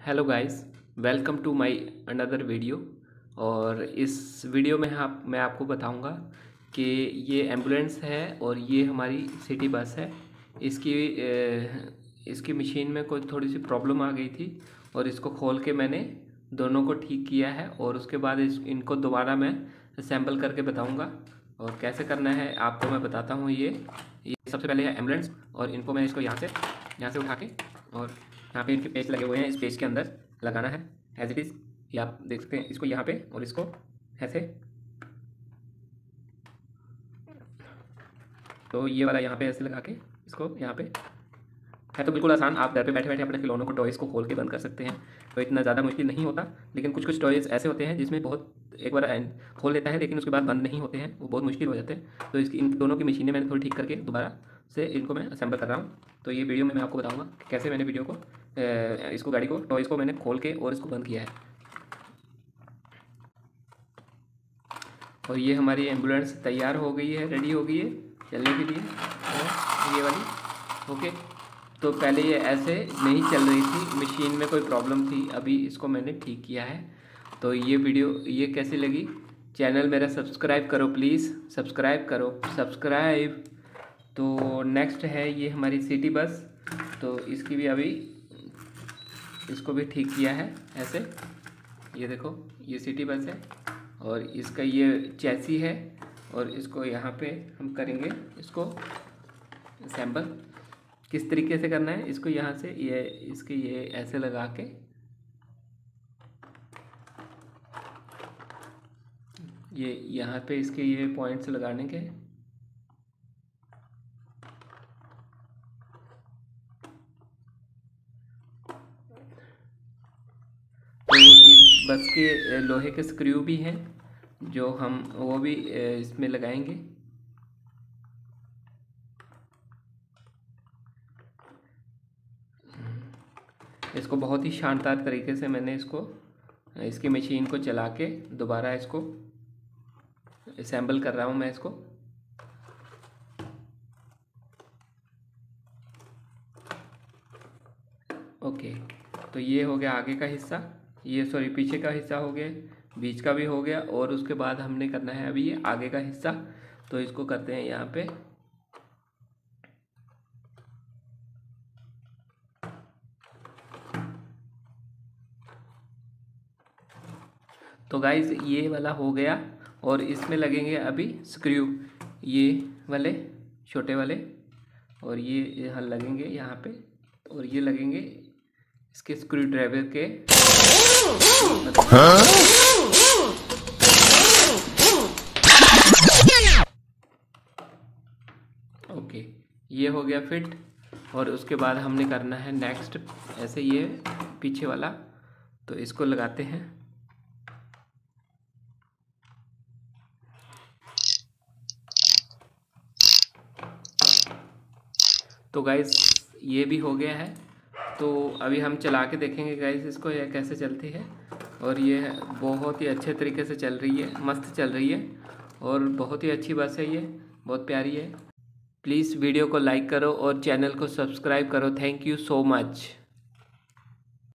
Hello guys, welcome to my another video. और इस video में मैं आपको बताऊंगा कि ये एम्बुलेंस है और ये हमारी सिटी बस है। इसकी मशीन में कोई थोड़ी सी प्रॉब्लम आ गई थी और इसको खोल के मैंने दोनों को ठीक किया है और उसके बाद इनको दोबारा मैं असेंबल करके बताऊंगा। और कैसे करना है आपको मैं बताता हूँ। ये सबसे पहले है एम्बुलेंस और इनको मैं इसको यहाँ से उठा के और यहाँ पे इनके पेज लगे हुए हैं, इस पेज के अंदर लगाना है एज इट इज़। ये आप देख सकते हैं इसको यहाँ पे और इसको ऐसे। तो ये वाला यहाँ पे ऐसे लगा के इसको यहाँ पे है। तो बिल्कुल आसान, आप घर पे बैठे बैठे अपने खिलौनों को टॉयज़ को खोल के बंद कर सकते हैं। तो इतना ज़्यादा मुश्किल नहीं होता, लेकिन कुछ कुछ टॉयज़ ऐसे होते हैं जिसमें बहुत एक बार खोल लेता है लेकिन उसके बाद बंद नहीं होते हैं, वो बहुत मुश्किल हो जाते हैं। तो इन दोनों की मशीनें मैंने थोड़ी ठीक करके दोबारा से इनको मैं असेंबल कर रहा हूँ। तो ये वीडियो में मैं आपको बताऊँगा कि कैसे मैंने वीडियो को इसको गाड़ी को टॉयज़ को मैंने खोल के और इसको बंद किया है। और ये हमारी एम्बुलेंस तैयार हो गई है, रेडी हो गई है चलने के लिए। और ये वाली ओके। तो पहले ये ऐसे नहीं चल रही थी, मशीन में कोई प्रॉब्लम थी, अभी इसको मैंने ठीक किया है। तो ये वीडियो ये कैसी लगी, चैनल मेरा सब्सक्राइब करो प्लीज़, सब्सक्राइब करो सब्सक्राइब। तो नेक्स्ट है ये हमारी सिटी बस। तो इसकी भी अभी इसको भी ठीक किया है ऐसे। ये देखो ये सिटी बस है और इसका ये चैसी है और इसको यहाँ पे हम करेंगे इसको असेंबल। किस तरीके से करना है इसको, यहाँ से ये इसके ये ऐसे लगा के ये यहाँ पे इसके ये पॉइंट्स लगाने के। तो इस बस के लोहे के स्क्रू भी हैं जो हम वो भी इसमें लगाएंगे। इसको बहुत ही शानदार तरीके से मैंने इसकी मशीन को चला के दोबारा इसको असेंबल कर रहा हूँ मैं इसको। ओके, तो ये हो गया आगे का हिस्सा, ये सॉरी पीछे का हिस्सा हो गया, बीच का भी हो गया और उसके बाद हमने करना है अभी ये आगे का हिस्सा। तो इसको करते हैं यहाँ पे। तो गाइस ये वाला हो गया और इसमें लगेंगे अभी स्क्रू, ये वाले छोटे वाले, और ये यहाँ लगेंगे यहाँ पे, और ये लगेंगे इसके स्क्रू ड्राइवर के। ओके, ये हो गया फिट। और उसके बाद हमने करना है नेक्स्ट ऐसे ये पीछे वाला। तो इसको लगाते हैं। तो गाइस ये भी हो गया है। तो अभी हम चला के देखेंगे गाइस इसको ये कैसे चलती है। और ये बहुत ही अच्छे तरीके से चल रही है, मस्त चल रही है और बहुत ही अच्छी बस है, ये बहुत प्यारी है। प्लीज़ वीडियो को लाइक करो और चैनल को सब्सक्राइब करो। Thank you so much.